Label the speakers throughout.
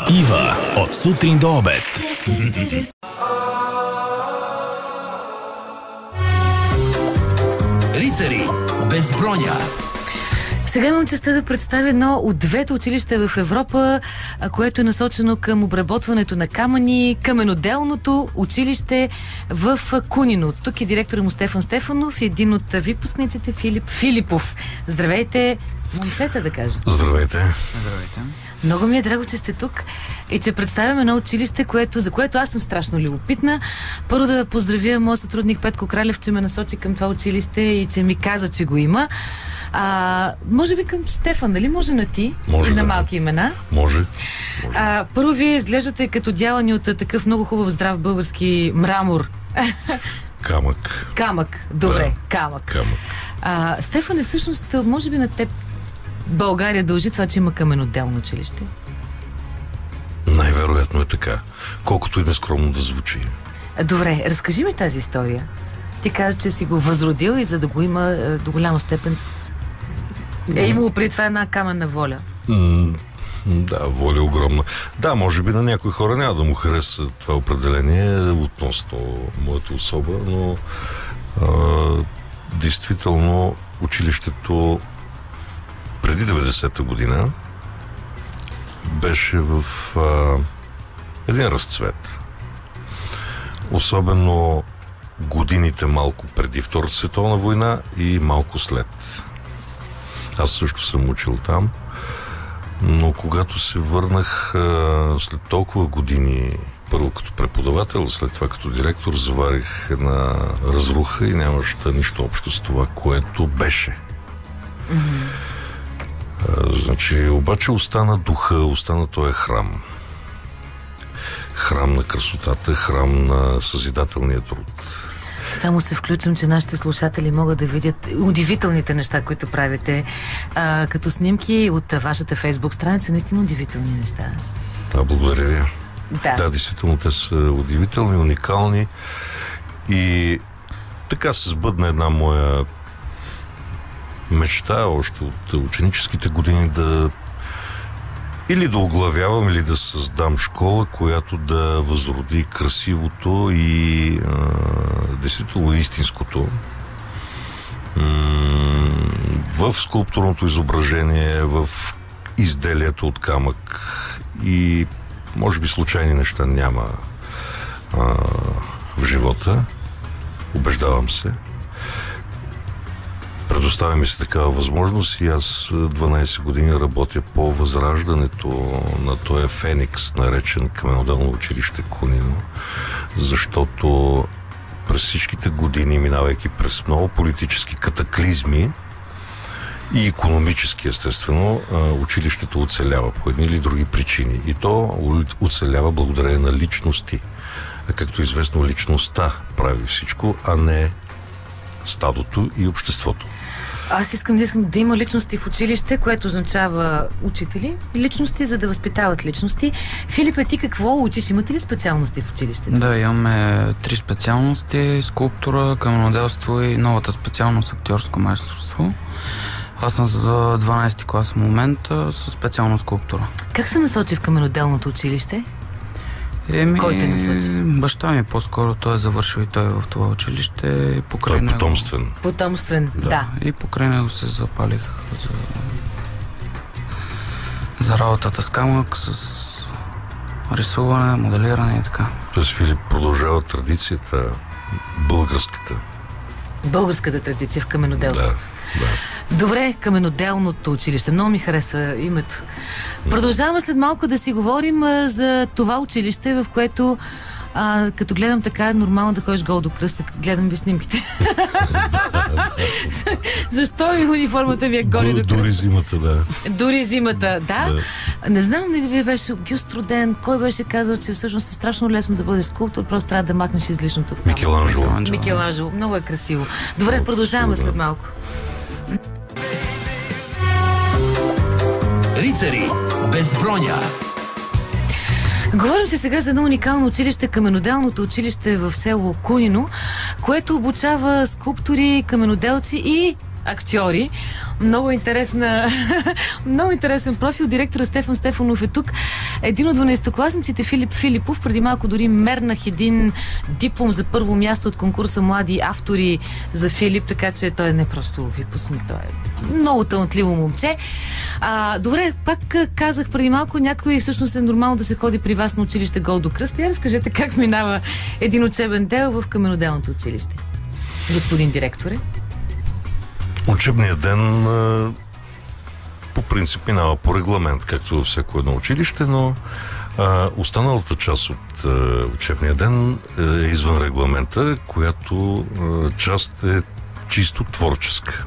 Speaker 1: Ива от сутрин до обед. Рицари без броня.
Speaker 2: Сега имам честта да представя едно от двете училища в Европа, което е насочено към обработването на камъни, каменоделното училище в Кунино. Тук е директора му Стефан Стефанов и един от випускниците Филип Филипов. Здравейте, момчета, да кажа.
Speaker 3: Здравейте.
Speaker 4: Здравейте.
Speaker 2: Много ми е драго, че сте тук и че представям едно училище, за което аз съм страшно любопитна. Първо да поздравя моят сътрудник Петко Кралев, че ме насочи към това училище и че ми каза, че го има. Може би към Стефан, дали може на ти?
Speaker 3: Може,
Speaker 2: и на
Speaker 3: да.
Speaker 2: малки имена?
Speaker 3: Може.
Speaker 2: Първо вие изглеждате като дялани от такъв много хубав здрав български мрамор.
Speaker 3: Камък.
Speaker 2: Камък. Добре,
Speaker 3: Да.
Speaker 2: камък. Стефане, всъщност, може би на теб България дължи това, че има каменоделно училище?
Speaker 3: Най-вероятно е така. Колкото и нескромно да звучи.
Speaker 2: Добре, разкажи ми тази история. Ти каза, че си го възродил и за да го има до голяма степен е имало преди това една каменна воля.
Speaker 3: Да, воля огромна. Да, може би на някои хора няма да му хареса това определение относно моята особа, но действително училището преди 90-та година беше в един разцвет. Особено годините малко преди Втората световна война и малко след. Аз също съм учил там, но когато се върнах след толкова години, първо като преподавател, след това като директор, заварих една разруха и нямаше нищо общо с това, което беше. Значи, обаче остана духа, остана този храм. Храм на красотата, храм на съзидателния труд.
Speaker 2: Само се включвам, че нашите слушатели могат да видят удивителните неща, които правите. Като снимки от вашата Фейсбук страница, наистина удивителни неща.
Speaker 3: Да, благодаря ви.
Speaker 2: Да,
Speaker 3: действително те са удивителни, уникални и така се сбъдна една моя мечта още от ученическите години или да оглавявам, или да създам школа, която да възроди красивото и действително истинското в скулптурното изображение, в изделието от камък. И може би случайни неща няма в живота. Убеждавам се. Предоставя ми се такава възможност и аз 12 години работя по възраждането на този феникс, наречен каменоделно училище Кунино, защото през всичките години, минавайки през много политически катаклизми и икономически, естествено, училището оцелява по едни или други причини. И то оцелява благодарение на личности. А както известно, личността прави всичко, а не стадото и обществото.
Speaker 2: Аз искам да има личности в училище, което означава учители и личности, за да възпитават личности. Филипе, ти какво учиш? Имате ли специалности в училището?
Speaker 4: Да, имаме 3 специалности: скулптура, каменоделство и новата специалност актьорско майсторство. Аз съм за 12-ти клас в момента със специална скулптура.
Speaker 2: Как се насочи в каменоделното училище? Кой те насочи?
Speaker 4: Баща ми по-скоро, той е завършил и той в това училище.
Speaker 3: Той е потомствен.
Speaker 2: Потомствен, да.
Speaker 4: И покрай него се запалих за работата с камък, с рисуване, моделиране и така.
Speaker 3: Тоест Филип продължава традицията, българската
Speaker 2: традиция в каменоделството.
Speaker 3: Да.
Speaker 2: Добре, каменоделното училище. Много ми хареса името. Продължаваме след малко да си говорим за това училище, в което като гледам така, е нормално да ходиш гол до кръста. Гледам ви снимките. Защо и униформата ви е голи до кръста?
Speaker 3: Дори зимата, да.
Speaker 2: Дори зимата, да. Не знам дали ви беше Огюст Роден, кой беше казал, че всъщност е страшно лесно да бъде скулптор, просто трябва да махнеш излишното. Микеланджело. Много е красиво. Добре, продължаваме след малко.
Speaker 1: Рицари без броня.
Speaker 2: Говорим се сега за едно уникално училище, каменоделното училище в село Кунино, което обучава скулптори, каменоделци и актьори. Много интересен профил. Директора Стефан Стефанов е тук. Един от 12-класниците, Филип Филипов, преди малко дори мернах един диплом за първо място от конкурса Млади автори за Филип, така че той не е просто випускник, той е много талантливо момче. Добре, пак казах преди малко, някой всъщност е нормално да се ходи при вас на училище Гол до кръста. Я разкажете как минава един учебен дел в каменоделното училище, господин директоре.
Speaker 3: Учебният ден по принцип минава по регламент, както във всяко едно училище, но останалата част от учебния ден е извън регламента, която част е чисто творческа.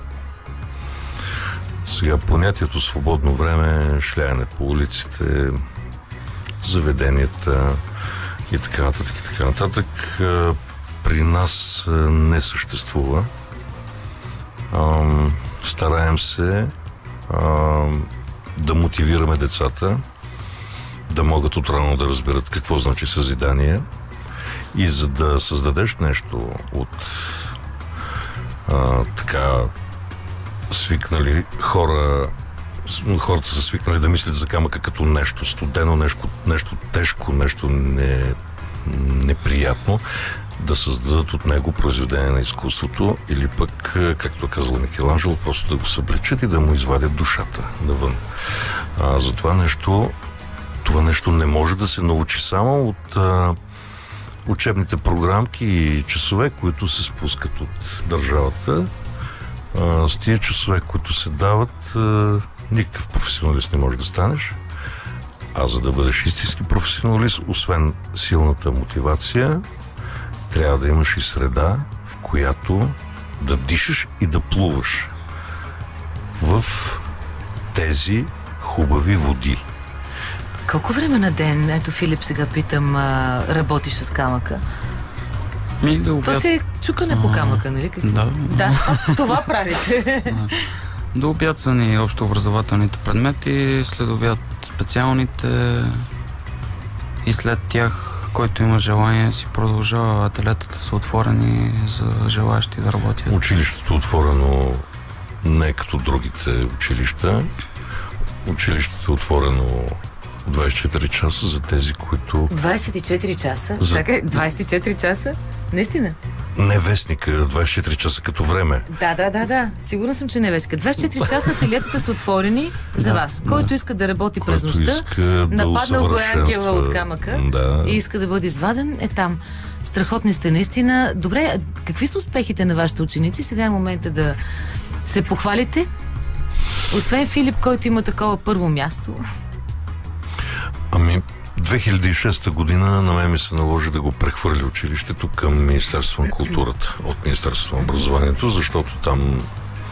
Speaker 3: Сега понятието свободно време, шляене по улиците, заведенията и така нататък, при нас не съществува. Стараем се да мотивираме децата, да могат отрано да разберат какво значи съзидание, и за да създадеш нещо от така свикнали хората са свикнали да мислят за камъка като нещо студено, нещо тежко, нещо неприятно, да създадат от него произведение на изкуството, или пък, както казал Микеланджело, просто да го съблечат и да му извадят душата навън. За това нещо не може да се научи само от учебните програмки и часове, които се спускат от държавата. С тия часове, които се дават, никакъв професионалист не може да станеш. А за да бъдеш истински професионалист, освен силната мотивация, трябва да имаш и среда, в която да дишаш и да плуваш в тези хубави води.
Speaker 2: Колко време на ден, ето Филип сега питам, работиш с камъка? То си е чукане по камъка, нали? Да, това правите.
Speaker 4: До обяд са ни общообразователните предмети, след обяд специалните и след тях, който има желание, си продължава. Ателетата са отворени за желаящи да работят.
Speaker 3: Училището е отворено не като другите училища. Училището е отворено 24 часа за тези, които...
Speaker 2: 24 часа? Чакай, 24 часа? Наистина?
Speaker 3: Не вестника, 24 часа като време.
Speaker 2: Да. Сигурна съм, че не вестника. 24 часа ателиетата са отворени за вас. Който иска да работи през нощта, нападнал го е ангела от камъка и иска да бъде изваден, е там. Страхотни сте наистина. Добре, какви са успехите на вашите ученици? Сега е момента да се похвалите. Освен Филип, който има такова първо място.
Speaker 3: 2006 година на мен ми се наложи да го прехвърли училището към Министерството на културата от Министерството на образованието, защото там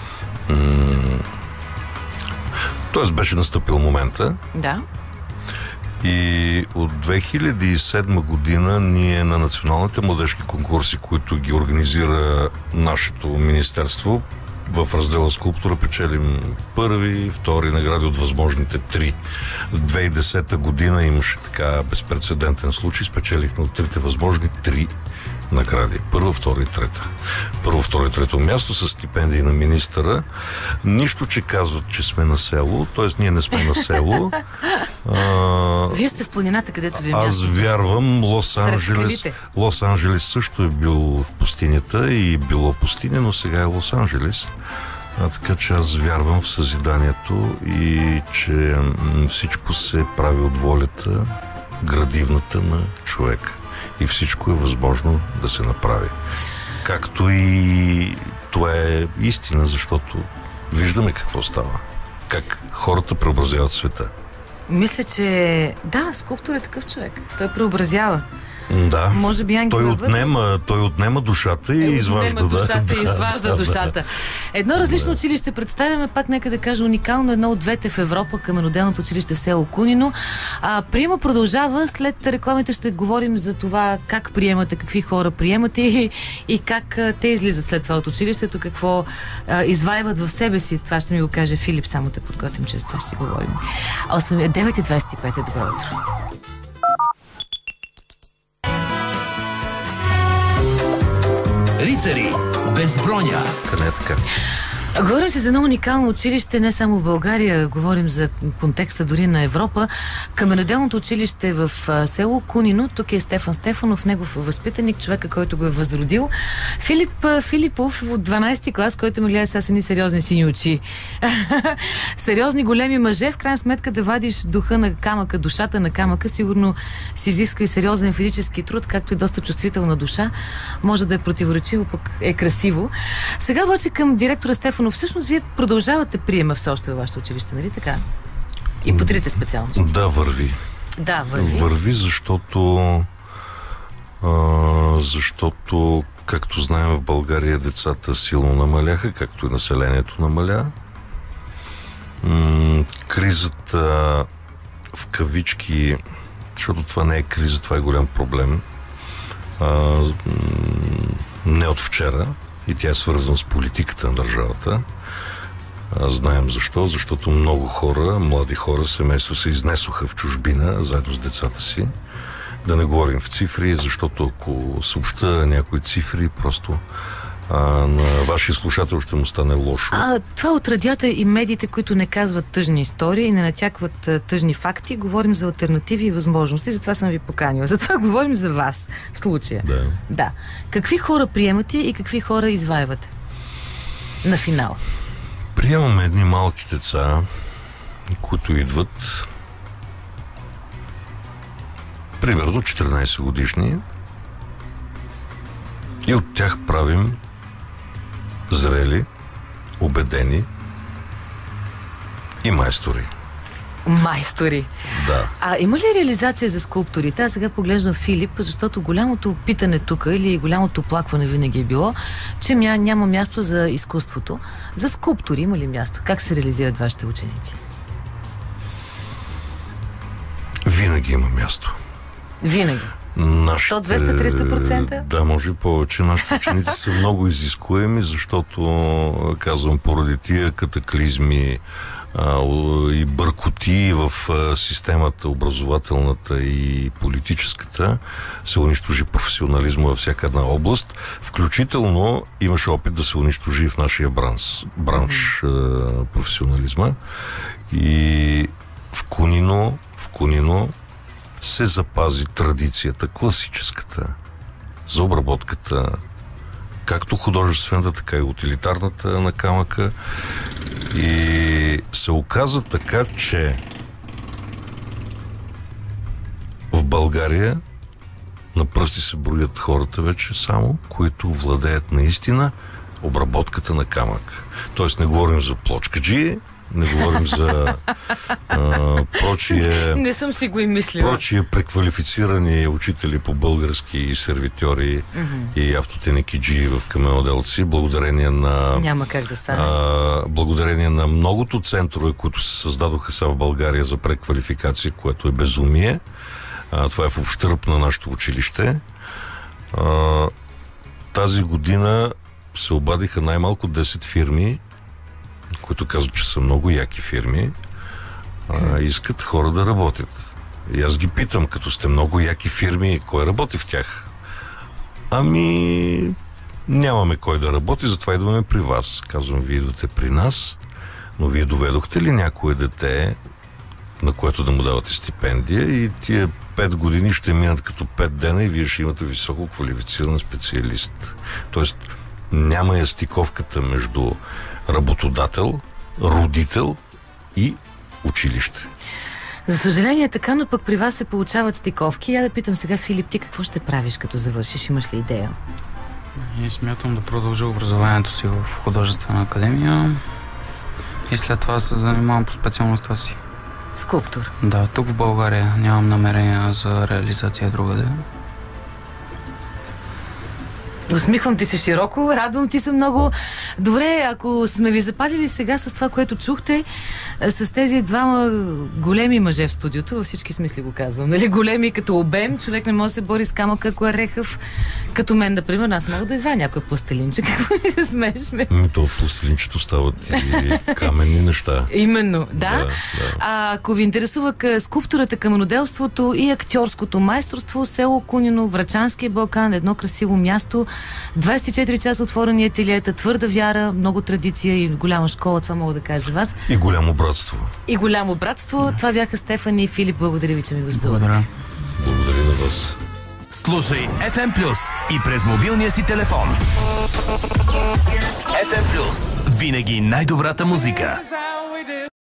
Speaker 3: тоест беше настъпил момента.
Speaker 2: Да.
Speaker 3: И от 2007 година ние на националните младежки конкурси, които ги организира нашето министерство, в раздела скулптура печелим първи, втори награди от възможните 3. В 2010 година имаше така безпрецедентен случай, спечелихме от 3 възможни 3 награди. Първо, второ и трета. Първо, второ и трето място с стипендии на министъра. Нищо, че казват, че сме на село, т.е. ние не сме на село.
Speaker 2: Вие сте в планината, където ви е мястото.
Speaker 3: Аз вярвам, Лос-Анджелес също е бил в пустинята и било пустиня, но сега е Лос-Анджелес. Така че аз вярвам в съзиданието и че всичко се прави от волята градивната на човека. И всичко е възможно да се направи. Както и това е истина, защото виждаме какво става. Как хората преобразяват света.
Speaker 2: Мисля, че да, скулптор е такъв човек. Той преобразява.
Speaker 3: Да.
Speaker 2: Може би
Speaker 3: той отнема душата и изважда
Speaker 2: душата. Едно различно училище представяме, пак нека да кажа уникално, едно от двете в Европа, каменоделното училище в село Кунино. Приема продължава. След рекламите ще говорим за това как приемате, какви хора приемате и как те излизат след това от училището, какво изваиват в себе си. Това ще ми го каже Филип, само те подготвим, че с това ще си говорим. 9:25 е добро утро.
Speaker 1: Рицари без броня.
Speaker 3: Къде е така?
Speaker 2: Говорим си за едно уникално училище, не само в България, говорим за контекста дори на Европа. Каменоделното училище в село Кунино, тук е Стефан Стефанов, негов възпитаник, човека, който го е възродил. Филип Филипов от 12-ти клас, който ме гледа сега с едни сериозни сини очи. Сериозни големи мъже, в крайна сметка да вадиш духа на камъка, душата на камъка, сигурно си изисква и сериозен физически труд, както и доста чувствителна душа. Може да е противоречиво, пък е красиво. Сега обаче към директора Стефанов. Всъщност вие продължавате приема все още във вашето училище, нали така? И по трите специалности.
Speaker 3: Да, върви.
Speaker 2: Да, върви.
Speaker 3: Върви, защото, както знаем, в България децата силно намаляха, както и населението намаля. Кризата в кавички, защото това не е криза, това е голям проблем. Не от вчера, и тя е свързана с политиката на държавата. Знаем защо. Защото много хора, млади хора, семейства се изнесоха в чужбина, заедно с децата си. Да не говорим в цифри, защото ако съобща някои цифри, просто на вашия слушател ще му стане лошо.
Speaker 2: Това от радията и медиите, които не казват тъжни истории и не натякват тъжни факти, говорим за алтернативи и възможности, затова съм ви поканила. Затова говорим за вас в случая. Да. Какви хора приемате и какви хора изваивате на финал?
Speaker 3: Приемаме едни малки деца, които идват примерно 14 годишни и от тях правим зрели, убедени и майстори.
Speaker 2: Майстори.
Speaker 3: Да.
Speaker 2: Има ли реализация за скулпторите? Аз сега поглеждам Филип, защото голямото питане тук или голямото оплакване винаги е било, че няма място за изкуството. За скулптори има ли място? Как се реализират вашите ученици?
Speaker 3: Винаги има място.
Speaker 2: Винаги? 100, 200, 300%?
Speaker 3: Да, може и повече. Нашите ученици са много изискуеми, защото, казвам, поради тия катаклизми и бъркоти в системата, образователната и политическата, се унищожи професионализма във всяка една област. Включително имаше опит да се унищожи в нашия бранш професионализма. И в Кунино се запази традицията, класическата, за обработката, както художествената, така и утилитарната на камъка. И се оказа така, че в България на пръсти се броят хората вече само, които владеят наистина обработката на камък. Тоест не говорим за плочкаджи, не говорим за
Speaker 2: не съм си го и мислила.
Speaker 3: Прочие преквалифицирани учители по български и сервитьори и автотеникиджи в каменоделци, благодарение на...
Speaker 2: Няма как да стане.
Speaker 3: Благодарение на многото центрове, които се създадоха сега в България за преквалификация, което е безумие. Това е в ущърб на нашето училище. Тази година се обадиха най-малко 10 фирми, които казват, че са много яки фирми, искат хора да работят. И аз ги питам, като сте много яки фирми, кой работи в тях? Нямаме кой да работи, затова идваме при вас. Казвам, вие идвате при нас, но вие доведохте ли някое дете, на което да му давате стипендия, и тия 5 години ще минат като 5 дена и вие ще имате високо квалифициран специалист. Тоест, няма я стиковката между работодател, родител и училище.
Speaker 2: За съжаление е така, но пък при вас се получават стиковки. Я да питам сега, Филип, ти какво ще правиш, като завършиш? Имаш ли идея?
Speaker 4: И смятам да продължа образованието си в художествена академия и след това се занимавам по специалността си.
Speaker 2: Скулптор?
Speaker 4: Да, тук в България нямам намерение за реализация другаде.
Speaker 2: Усмихвам ти се широко, радвам ти се много. Добре, ако сме ви запалили сега с това, което чухте, с тези двама големи мъже в студиото, във всички смисли го казвам, нали? Големи като обем, човек не може да се бори с камъка, ако е рехав. Като мен, например, аз мога да извадя някой пластилинче. Какво ми се смешме?
Speaker 3: То от пластилинчето стават и каменни неща.
Speaker 2: Именно, да. Ако ви интересува скулптурата, каменоделството и актьорското майсторство, село Кунино, Врачанския Балкан, едно красиво място, 24 часа отворени ателиета, твърда вяра, много традиция и голяма школа, това мога да кажа за вас.
Speaker 3: И голямо братство.
Speaker 2: И голямо братство. Това бяха Стефани и Филип. Благодаря ви, че ми гостувахте.
Speaker 3: Благодаря на вас.
Speaker 1: Слушай FM Plus и през мобилния си телефон. FM Plus. Винаги най-добрата музика.